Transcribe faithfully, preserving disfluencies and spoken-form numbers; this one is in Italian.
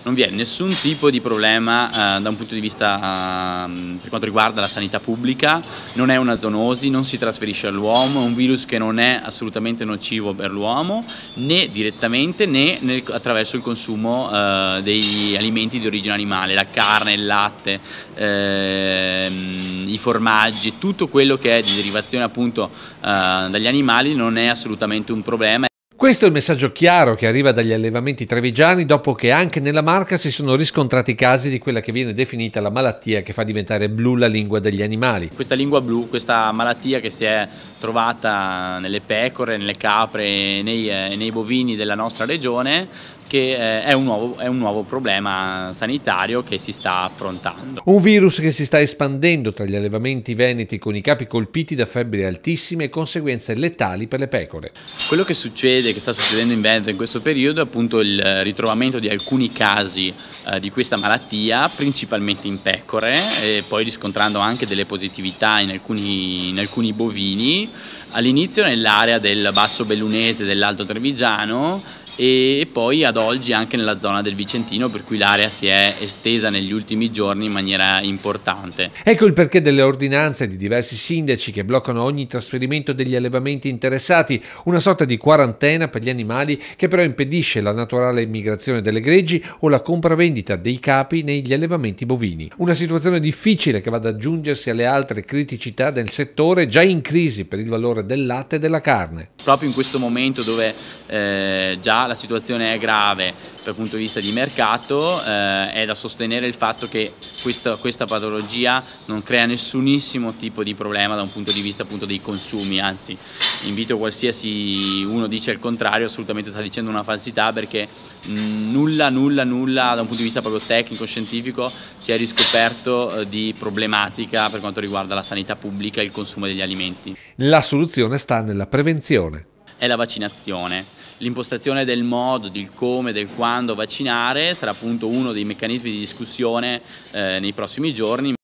non vi è nessun tipo di problema eh, da un punto di vista eh, per quanto riguarda la sanità pubblica, non è una zoonosi, non si trasferisce all'uomo, è un virus che non è assolutamente nocivo per l'uomo, né direttamente né nel, attraverso il consumo eh, degli alimenti di origine animale, la carne, il latte, ehm, i formaggi, tutto quello che è di derivazione appunto eh, dagli animali non è assolutamente un problema. Questo è il messaggio chiaro che arriva dagli allevamenti trevigiani dopo che anche nella Marca si sono riscontrati casi di quella che viene definita la malattia che fa diventare blu la lingua degli animali. Questa lingua blu, questa malattia che si è trovata nelle pecore, nelle capre e nei, eh, nei bovini della nostra regione, che eh, è, un nuovo, è un nuovo problema sanitario che si sta affrontando. Un virus che si sta espandendo tra gli allevamenti veneti con i capi colpiti da febbri altissime e conseguenze letali per le pecore. Quello che succede, che sta succedendo in Veneto in questo periodo, è appunto il ritrovamento di alcuni casi eh, di questa malattia, principalmente in pecore, e poi riscontrando anche delle positività in alcuni, in alcuni bovini, all'inizio nell'area del Basso Bellunese, dell'Alto Trevigiano, e poi ad oggi anche nella zona del Vicentino, per cui l'area si è estesa negli ultimi giorni in maniera importante. Ecco il perché delle ordinanze di diversi sindaci che bloccano ogni trasferimento degli allevamenti interessati, una sorta di quarantena per gli animali che però impedisce la naturale immigrazione delle greggi o la compravendita dei capi negli allevamenti bovini. Una situazione difficile che va ad aggiungersi alle altre criticità del settore già in crisi per il valore del latte e della carne. Proprio in questo momento dove eh, già la situazione è grave dal punto di vista di mercato, eh, è da sostenere il fatto che questa, questa patologia non crea nessunissimo tipo di problema da un punto di vista appunto dei consumi, anzi invito qualsiasi uno dice il contrario, assolutamente sta dicendo una falsità, perché mh, nulla, nulla, nulla da un punto di vista proprio tecnico, scientifico si è riscoperto eh, di problematica per quanto riguarda la sanità pubblica e il consumo degli alimenti. La soluzione sta nella prevenzione. È la vaccinazione. L'impostazione del modo, del come, del quando vaccinare sarà appunto uno dei meccanismi di discussione eh, nei prossimi giorni.